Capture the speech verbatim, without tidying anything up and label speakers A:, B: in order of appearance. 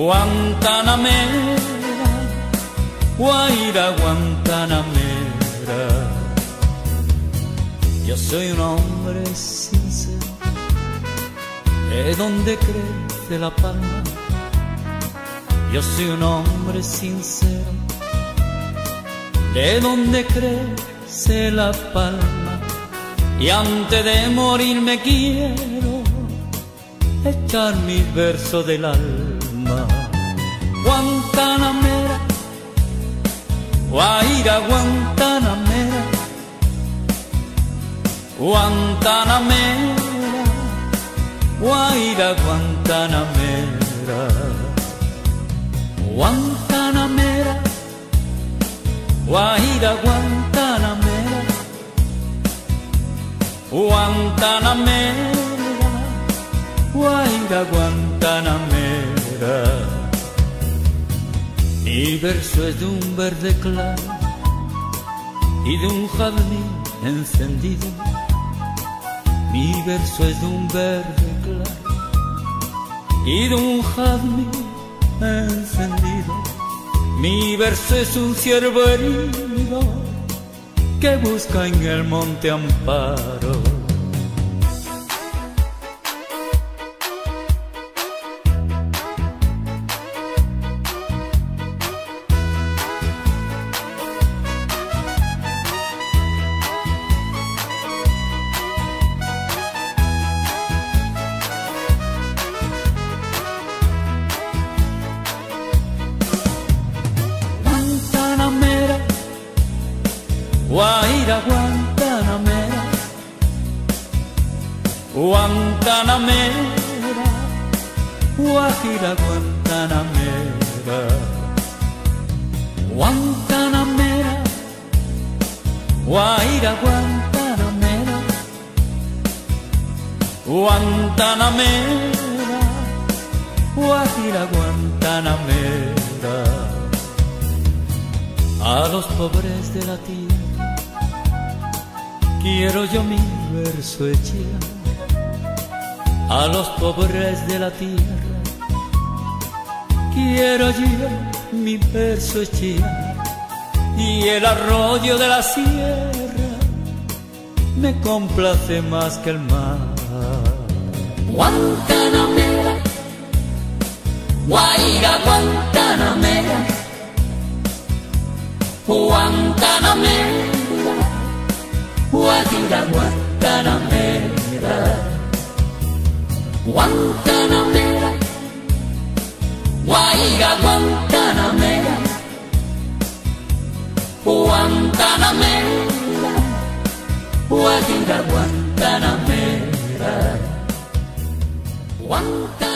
A: Guantanamera, Guaira Guantanamera. Yo soy un hombre sincero, de donde crece la palma. Yo soy un hombre sincero, de donde crece la palma. Y antes de morir me quiero echar mis versos del alma. Guantanamera, Guaira Guantanamera, Guantanamera, Guaira Guantanamera. Guantanamera, Guaira Guantanamera, Guantanamera, Guaira Guantanamera. Mi verso es de un verde claro y de un jazmín encendido. Mi verso es de un verde claro y de un jazmín encendido. Mi verso es un ciervo herido que busca en el monte amparo. Guaira Guantanamera, Guantanamera, Guaira Guantanamera. Guantanamera, Guaira Guantanamera, Guantanamera, Guaira Guantanamera. A los pobres de la tierra quiero yo mi verso echar, a los pobres de la tierra quiero yo mi verso echar. Y el arroyo de la sierra me complace más que el mar.
B: Guantanamera, Guaira Guantanamera, Guantanamera, Guaira Guantanamera. Guantanamera, Guaira Guantanamera, Guantanamera, Guaira Guantanamera. Guantanamera.